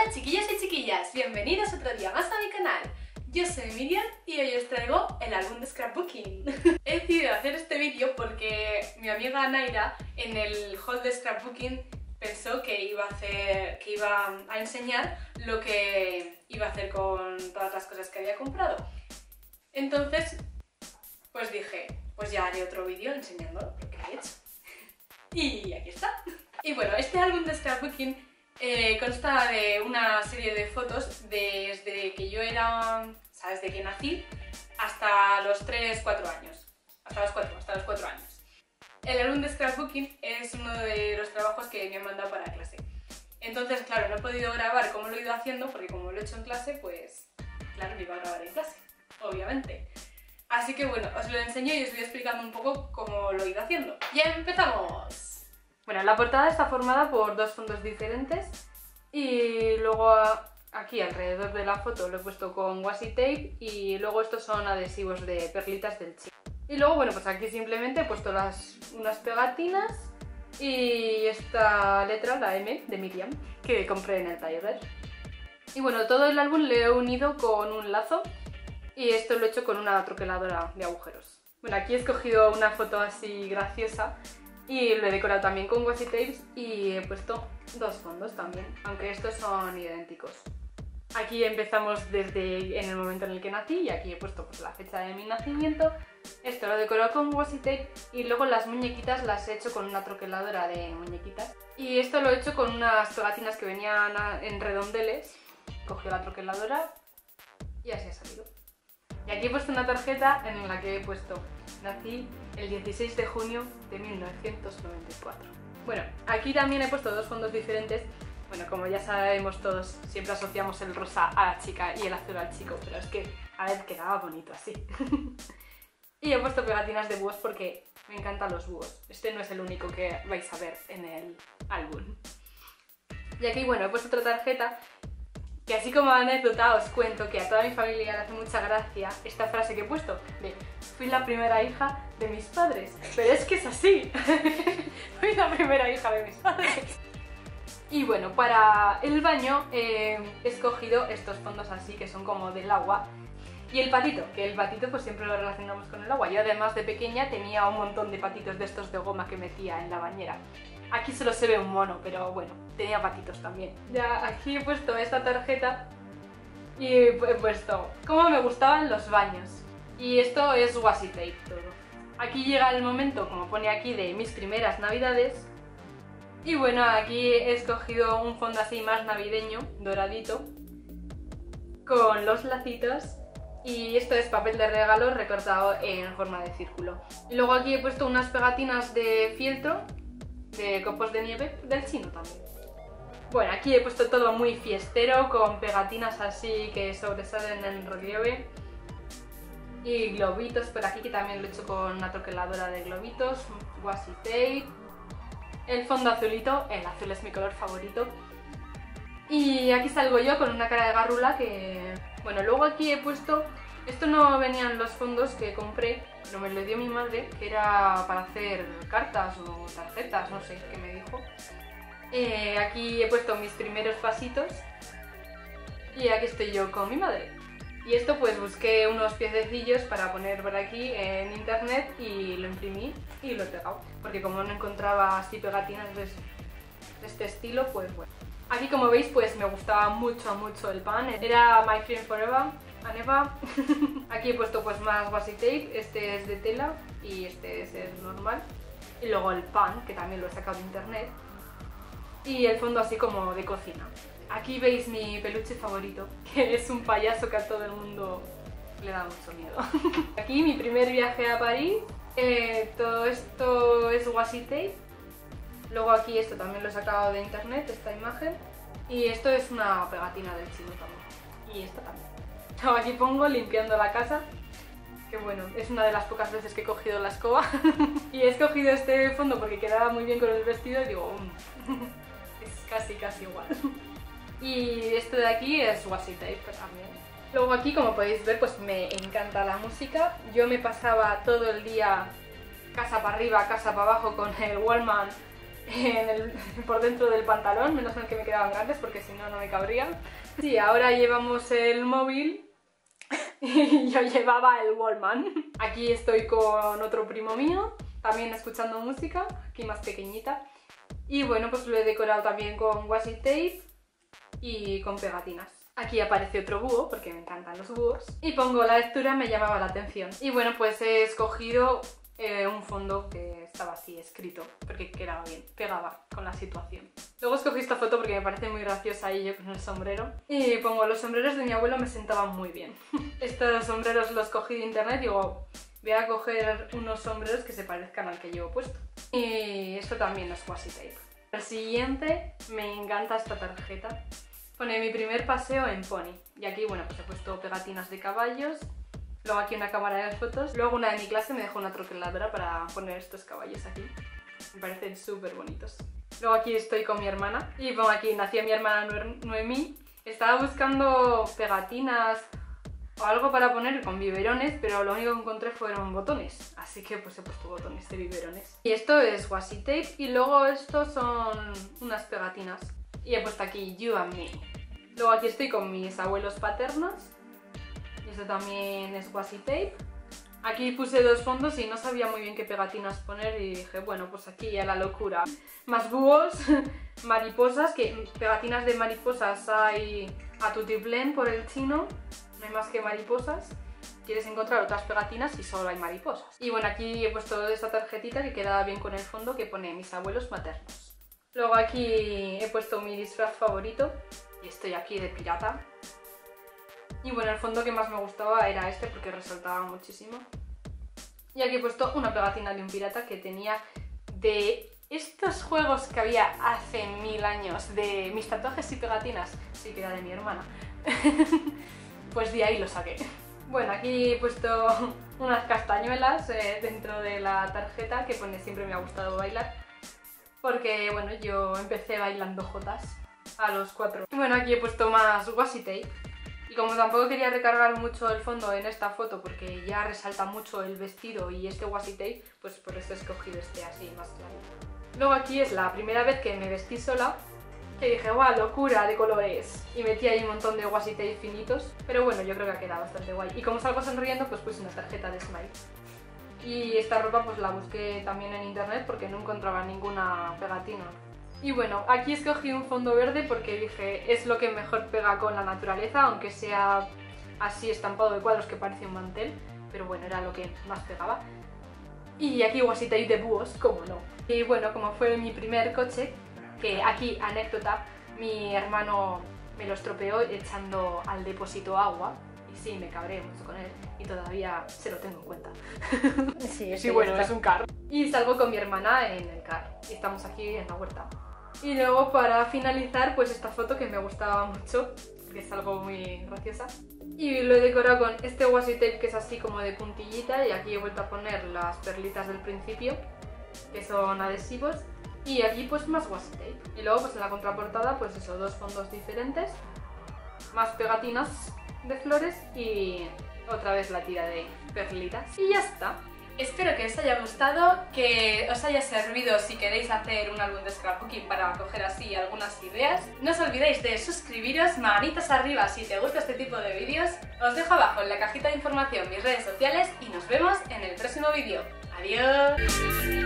Hola chiquillos y chiquillas, bienvenidos otro día más a mi canal. Yo soy Miriam y hoy os traigo el álbum de scrapbooking. He decidido hacer este vídeo porque mi amiga Naira en el haul de scrapbooking pensó que iba a enseñar lo que iba a hacer con todas las cosas que había comprado. Entonces, pues dije, pues ya haré otro vídeo enseñando lo que he hecho. Y aquí está. Y bueno, este álbum de scrapbooking consta de una serie de fotos desde que yo era, o sea, desde que nací hasta los 3-4 años. Hasta los 4 años. El álbum de scrapbooking es uno de los trabajos que me han mandado para clase. Entonces, claro, no he podido grabar cómo lo he ido haciendo porque como lo he hecho en clase, pues claro, lo iba a grabar en clase, obviamente. Así que bueno, os lo enseño y os voy explicando un poco cómo lo he ido haciendo. ¡Ya empezamos! Bueno, la portada está formada por dos fondos diferentes y luego aquí alrededor de la foto lo he puesto con washi tape y luego estos son adhesivos de perlitas del Chino. Y luego, bueno, pues aquí simplemente he puesto unas pegatinas y esta letra, la M de Miriam, que compré en el taller. Y bueno, todo el álbum lo he unido con un lazo y esto lo he hecho con una troqueladora de agujeros. Bueno, aquí he escogido una foto así graciosa y lo he decorado también con washi tapes y he puesto dos fondos también, aunque estos son idénticos. Aquí empezamos desde en el momento en el que nací y aquí he puesto pues, la fecha de mi nacimiento. Esto lo he decorado con washi tape y luego las muñequitas las he hecho con una troqueladora de muñequitas. Y esto lo he hecho con unas pegatinas que venían en redondeles. Cogí la troqueladora y así ha salido. Y aquí he puesto una tarjeta en la que he puesto nací el 16 de junio de 1994. Bueno, aquí también he puesto dos fondos diferentes. Bueno, como ya sabemos todos, siempre asociamos el rosa a la chica y el azul al chico, pero es que, a ver, quedaba bonito así. Y he puesto pegatinas de búhos porque me encantan los búhos. Este no es el único que vais a ver en el álbum. Y aquí, bueno, he puesto otra tarjeta que así como anécdota os cuento que a toda mi familia le hace mucha gracia esta frase que he puesto de fui la primera hija de mis padres, pero es que es así, fui la primera hija de mis padres. Y bueno, para el baño he escogido estos fondos así que son como del agua y el patito, que el patito pues siempre lo relacionamos con el agua. Yo además de pequeña tenía un montón de patitos de estos de goma que metía en la bañera. Aquí solo se ve un mono, pero bueno, tenía patitos también. Ya aquí he puesto esta tarjeta y he puesto cómo me gustaban los baños. Y esto es washi tape todo. Aquí llega el momento, como pone aquí, de mis primeras navidades. Y bueno, aquí he escogido un fondo así más navideño, doradito, con los lacitos. Y esto es papel de regalo recortado en forma de círculo. Y luego aquí he puesto unas pegatinas de fieltro, de copos de nieve, del Chino también. Bueno, aquí he puesto todo muy fiestero, con pegatinas así que sobresalen en relieve. Y globitos por aquí, que también lo he hecho con una troqueladora de globitos, washi tape. El fondo azulito, el azul es mi color favorito. Y aquí salgo yo con una cara de garrula que... Bueno, luego aquí he puesto... Esto no venían los fondos que compré, pero me lo dio mi madre, que era para hacer cartas o tarjetas, no sé qué me dijo. Aquí he puesto mis primeros pasitos y aquí estoy yo con mi madre. Y esto pues busqué unos piececillos para poner por aquí en internet y lo imprimí y lo he pegado. Porque como no encontraba así pegatinas de este estilo, pues bueno. Aquí como veis pues me gustaba mucho el pan, era My Friend Forever. Aneva. Aquí he puesto pues más washi tape, este es de tela y este es el normal. Y luego el pan, que también lo he sacado de internet. Y el fondo así como de cocina. Aquí veis mi peluche favorito, que es un payaso que a todo el mundo le da mucho miedo. Aquí mi primer viaje a París, todo esto es washi tape. Luego aquí esto también lo he sacado de internet, esta imagen. Y esto es una pegatina del Chino también. Y esta también. Aquí pongo limpiando la casa, que bueno, es una de las pocas veces que he cogido la escoba. Y he escogido este fondo porque quedaba muy bien con el vestido y digo, es casi igual. Y esto de aquí es washi tape también. Luego aquí, como podéis ver, pues me encanta la música. Yo me pasaba todo el día casa para arriba, casa para abajo con el Walkman por dentro del pantalón, menos mal que me quedaban grandes porque si no, no me cabrían. Sí, ahora llevamos el móvil y yo llevaba el Walkman. Aquí estoy con otro primo mío, también escuchando música, aquí más pequeñita. Y bueno, pues lo he decorado también con washi tape y con pegatinas. Aquí aparece otro búho, porque me encantan los búhos. Y pongo la lectura, me llamaba la atención. Y bueno, pues he escogido un fondo que estaba así escrito, porque quedaba bien, pegaba con la situación. Luego escogí esta foto porque me parece muy graciosa y yo con el sombrero. Y pongo, los sombreros de mi abuelo me sentaban muy bien. Estos sombreros los cogí de internet y digo, voy a coger unos sombreros que se parezcan al que llevo puesto. Y esto también es washi tape. El siguiente, me encanta esta tarjeta. Pone mi primer paseo en pony. Y aquí, bueno, pues he puesto pegatinas de caballos. Luego aquí una cámara de fotos. Luego una de mi clase me dejó una troqueladora para poner estos caballos aquí. Me parecen súper bonitos. Luego aquí estoy con mi hermana. Y pongo aquí, nació mi hermana Noemí. Estaba buscando pegatinas o algo para poner con biberones, pero lo único que encontré fueron botones. Así que pues he puesto botones de biberones. Y esto es washi tape y luego estos son unas pegatinas. Y he puesto aquí You and Me. Luego aquí estoy con mis abuelos paternos. Y esto también es washi tape. Aquí puse dos fondos y no sabía muy bien qué pegatinas poner y dije, bueno, pues aquí a la locura. Más búhos, mariposas, que pegatinas de mariposas hay a tutiplén por el chino. No hay más que mariposas. Quieres encontrar otras pegatinas y solo hay mariposas. Y bueno, aquí he puesto esta tarjetita que queda bien con el fondo que pone mis abuelos maternos. Luego aquí he puesto mi disfraz favorito y estoy aquí de pirata. Y bueno, el fondo que más me gustaba era este porque resaltaba muchísimo. Y aquí he puesto una pegatina de un pirata que tenía de estos juegos que había hace 1000 años, de mis tatuajes y pegatinas. Sí, que era de mi hermana. Pues de ahí lo saqué. Bueno, aquí he puesto unas castañuelas dentro de la tarjeta que pone siempre me ha gustado bailar. Porque, bueno, yo empecé bailando jotas a los 4. Y bueno, aquí he puesto más washi tape. Y como tampoco quería recargar mucho el fondo en esta foto porque ya resalta mucho el vestido y este washi tape, pues por eso he escogido este así más clarito. Luego aquí es la primera vez que me vestí sola, que dije, ¡guau, locura de colores! Y metí ahí un montón de washi tape finitos. Pero bueno, yo creo que ha quedado bastante guay. Y como salgo sonriendo, pues puse una tarjeta de Smile. Y esta ropa pues la busqué también en internet porque no encontraba ninguna pegatina. Y bueno, aquí escogí un fondo verde porque dije es lo que mejor pega con la naturaleza, aunque sea así estampado de cuadros que parece un mantel, pero bueno, era lo que más pegaba. Y aquí washi tape de búhos, como no. Y bueno, como fue mi primer coche, que aquí, anécdota, mi hermano me lo estropeó echando al depósito agua. Y sí, me cabré mucho con él y todavía se lo tengo en cuenta. Sí, bueno, es un carro. Y salgo con mi hermana en el carro y estamos aquí en la huerta. Y luego para finalizar, pues esta foto que me gustaba mucho, que es algo muy graciosa. Y lo he decorado con este washi tape que es así como de puntillita y aquí he vuelto a poner las perlitas del principio, que son adhesivos. Y aquí pues más washi tape. Y luego pues en la contraportada pues eso, dos fondos diferentes, más pegatinas de flores y otra vez la tira de perlitas. Y ya está. Espero que os haya gustado, que os haya servido si queréis hacer un álbum de scrapbooking para coger así algunas ideas. No os olvidéis de suscribiros, manitas arriba si te gusta este tipo de vídeos. Os dejo abajo en la cajita de información mis redes sociales y nos vemos en el próximo vídeo. ¡Adiós!